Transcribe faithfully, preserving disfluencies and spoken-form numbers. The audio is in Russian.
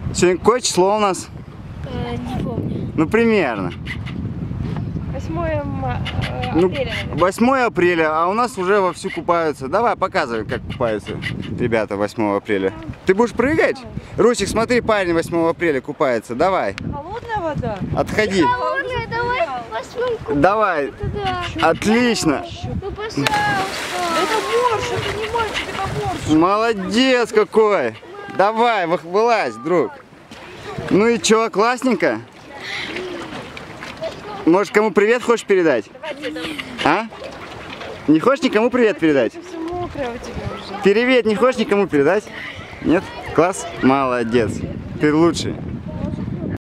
Сегодня какое число у нас? Э, не помню. Ну, примерно. восьмое апреля. Ну, наверное. восьмое апреля, а у нас уже вовсю купаются. Давай, показывай, как купаются ребята восьмого апреля. Ты будешь прыгать? Русик, смотри, парень восьмого апреля купается. Давай. Холодная вода? Отходи. Холодная, давай посмотрим. Давай. Туда. Отлично. Ну, пожалуйста. Это морж, это не мальчик, это морж. Молодец какой. Давай, вы- вылазь, друг. Ну и чё, классненько? Может, кому привет хочешь передать? А? Не хочешь никому привет передать? Все мокрое у тебя уже. Привет не хочешь никому передать? Нет? Класс? Молодец. Ты лучший.